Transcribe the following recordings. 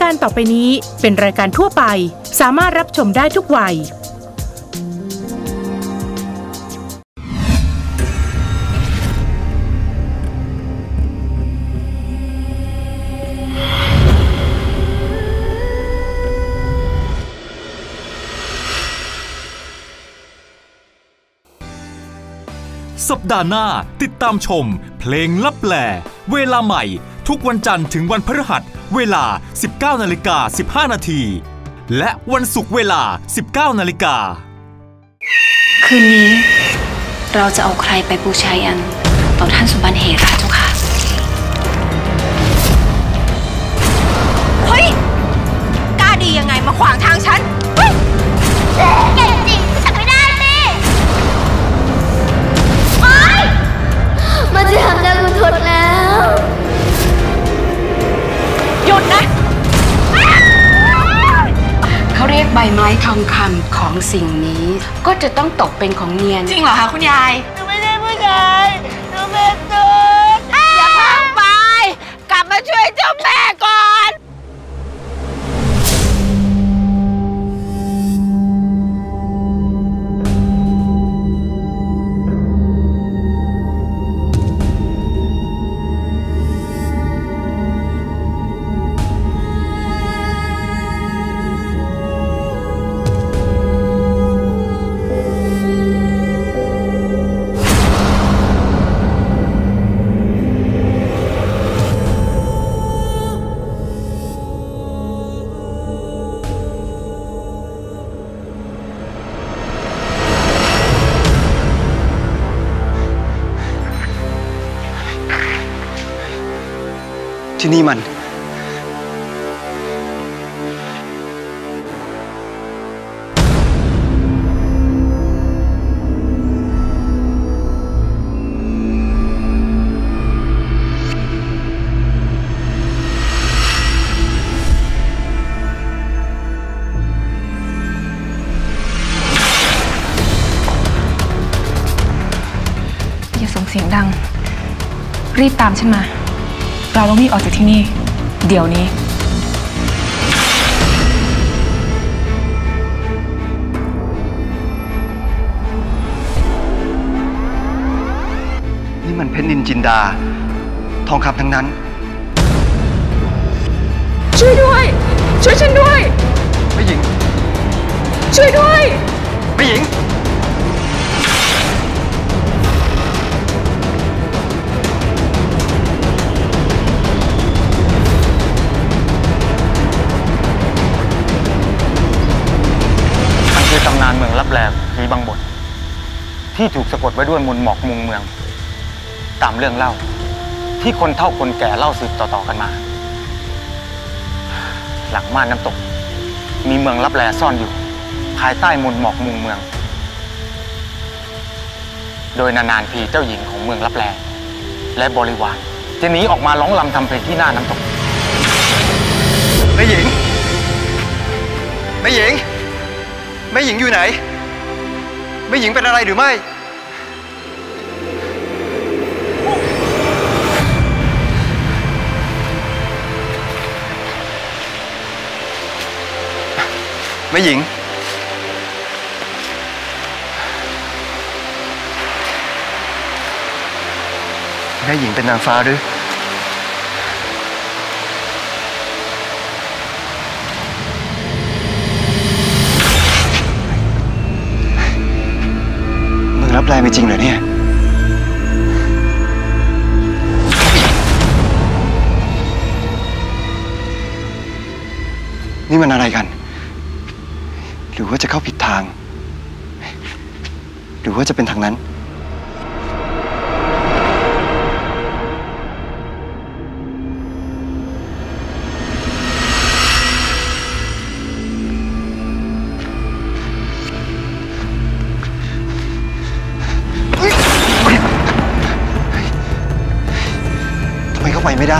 การต่อไปนี้เป็นรายการทั่วไปสามารถรับชมได้ทุกวัยสัปดาห์หน้าติดตามชมเพลงลับแลเวลาใหม่ทุกวันจันทร์ถึงวันพฤหัสเวลา 19:15 น.และวันศุกร์เวลา 19:00 น. คืนนี้เราจะเอาใครไปบูชายันต่อท่านสุบรรณเหระเจ้าค่ะเฮ้ยกล้าดียังไงมาขวางทางฉันเฮ้ยเก่งจริงฉันไม่ได้สิมันจะทำได้คุณทดแล้วหยุดนะเขาเรียกใบไม้ทองคำของสิ่งนี้ก็จะต้องตกเป็นของเนียนจริงเหรอคะคุณยายหนูไม่ใช่ผู้ชายหนูเป็นตุ๊ดอย่าเพิ่งไปกลับมาช่วยเจ้าแม่ก่อนที่นี่มันอย่าส่งเสียงดังรีบตามฉันมาเราต้องรีบออกจากที่นี่เดี๋ยวนี้นี่มันเพชรนินจินดาทองคำทั้งนั้นช่วยด้วยช่วยฉันด้วยแม่หญิงช่วยด้วยแม่หญิงตำนานเมืองลับแลผีบางบทที่ถูกสะกดไว้ด้วยมนต์หมอกมุงเมืองตามเรื่องเล่าที่คนเฒ่าคนแก่เล่าสืบต่อๆกันมาหลังม่านน้ำตกมีเมืองลับแลซ่อนอยู่ภายใต้มนต์หมอกมุงเมืองโดยนานๆทีเจ้าหญิงของเมืองลับแลและบริวารจะหนีออกมาร้องรำทำเพลงที่หน้าน้ำตกแม่หญิงแม่หญิงแม่หญิงอยู่ไหนแม่หญิงเป็นอะไรหรือไม่แม่หญิงแม่หญิงเป็นนางฟ้าหรือรับแรงไปจริงเหรอเนี่ยนี่มันอะไรกันหรือว่าจะเข้าผิดทางหรือว่าจะเป็นทางนั้นไปไม่ได้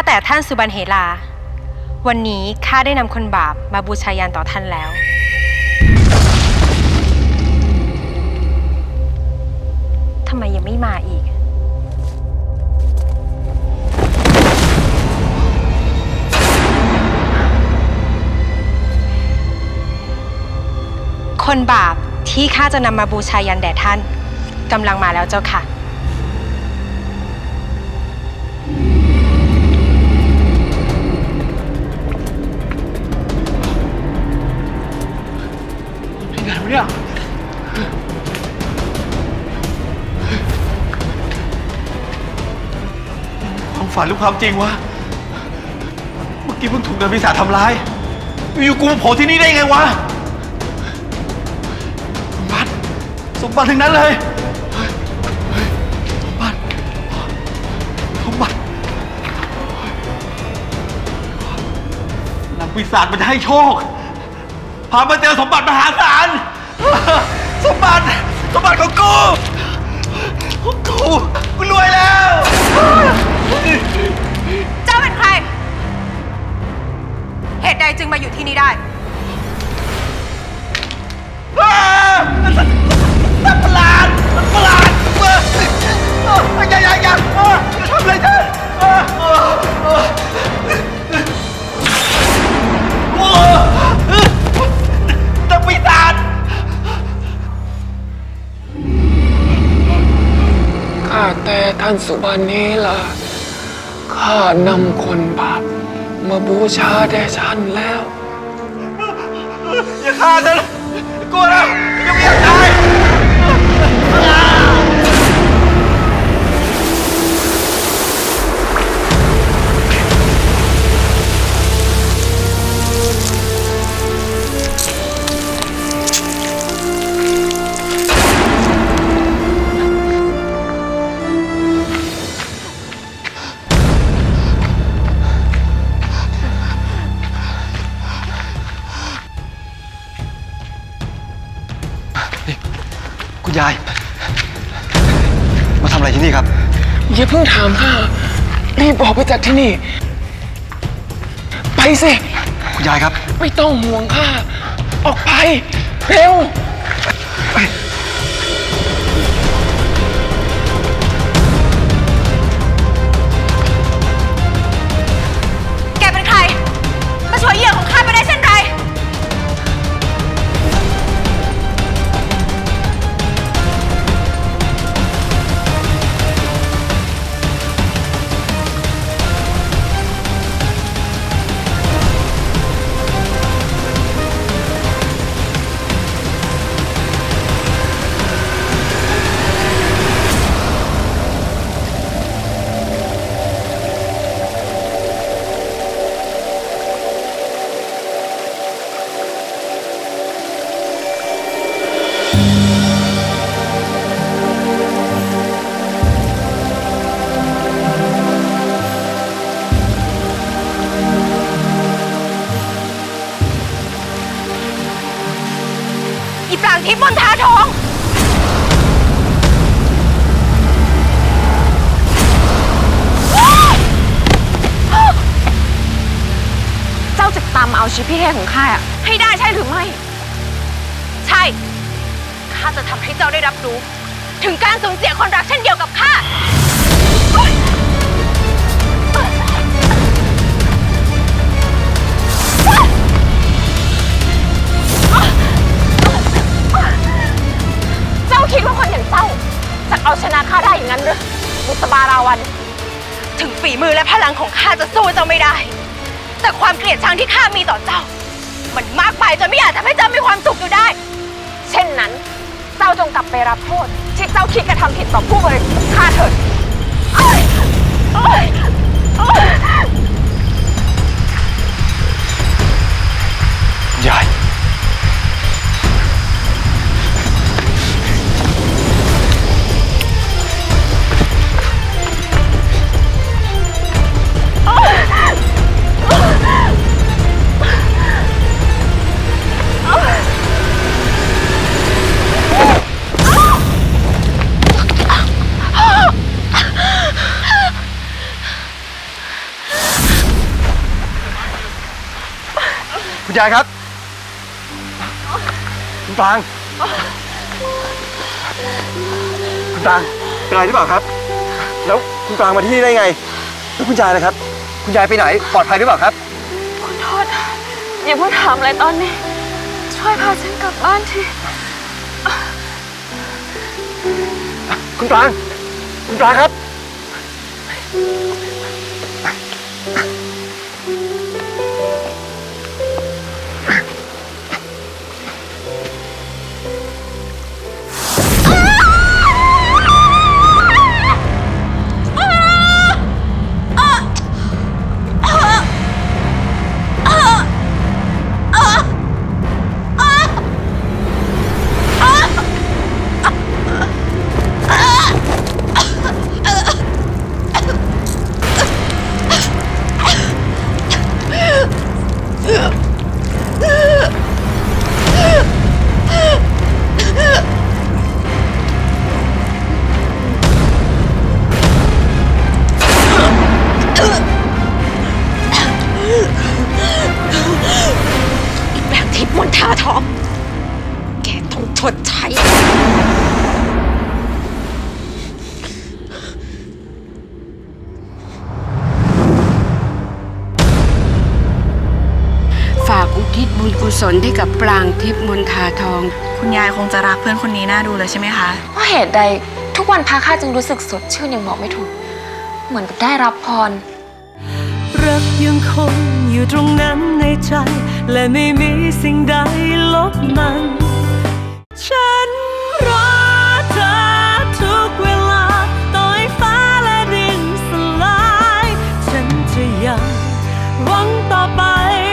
แต่ท่านสุบรรณเหลาวันนี้ข้าได้นำคนบาปมาบูชายันต่อท่านแล้วทำไมยังไม่มาอีกคนบาปที่ข้าจะนำมาบูชายันแด่ท่านกำลังมาแล้วเจ้าค่ะที่ไหนวะเนี่ยความฝันหรือความจริงวะเมื่อกี้เพิ่งถูกนายปีศาจทำร้ายอยู่กูมาโผล่ที่นี่ได้ไงวะสมบัติทั้งนั้นเลยสมบัตินางปีศาจมันจะให้โชคพามาเจอสมบัติมหาศาลสมบัติของกูรวยแล้วเจ้าเป็นใครเหตุใดจึงมาอยู่ที่นี่ได้ประหลาดอย่าทำอะไรท่านนางปีศาจข้าแต่ท่านสุบรรณเหลาข้านำคนบาปมาบูชาแด่ท่านแล้วอย่าฆ่าฉันกลัวแล้วยังไม่อยากตายคุณยายมาทำอะไรที่นี่ครับอย่าเพิ่งถามข้ารีบออกไปจากที่นี่ไปสิคุณยายครับไม่ต้องห่วงข้าออกไปเร็วแกเป็นใครมาช่วยเหยื่อของข้าไปได้เช่นไรปรางทิพย์มณฑาทองเจ้าจะตามเอาชีวิตพี่เทพของข้าให้ได้ใช่หรือไม่ใช่ข้าจะทำให้เจ้าได้รับรู้ถึงการสูญเสียคนรักเช่นเดียวกับข้าคิดว่าคนอย่างเจ้าจะเอาชนะข้าได้อย่างนั้นหรือบุษบาราวันถึงฝีมือและพลังของข้าจะสู้เจ้าไม่ได้แต่ความเกลียดชังที่ข้ามีต่อเจ้ามันมากไปจนไม่อาจทำให้เจ้ามีความสุขอยู่ได้เช่นนั้นเจ้าจงกลับไปรับโทษที่เจ้าคิดกระทำผิดต่อผู้บริสุทธิ์ข้าเถิดยายคุณยายครับคุณปรางคุณปรางเป็นอะไรหรือเปล่าครับแล้วคุณปรางมาที่นี่ได้ไงแล้วคุณยายนะครับคุณยายไปไหนปลอดภัยหรือเปล่าครับขอโทษอย่าเพิ่งถามอะไรตอนนี้ช่วยพาฉันกลับบ้านทีคุณปรางคุณปรางครับบุญกุศลให้กับปรางทิพย์มนทาทองคุณยายคงจะรักเพื่อนคนนี้น่าดูเลยใช่ไหมคะเพราะเหตุใดทุกวันพาข้าจึงรู้สึกสดชื่นยังบอกไม่ถูกเหมือนกับได้รับพรรักยังคงอยู่ตรงนั้นในใจและไม่มีสิ่งใดลบมันฉันรอเธอทุกเวลาต่อให้ฟ้าและดินสลายฉันจะยังหวังต่อไป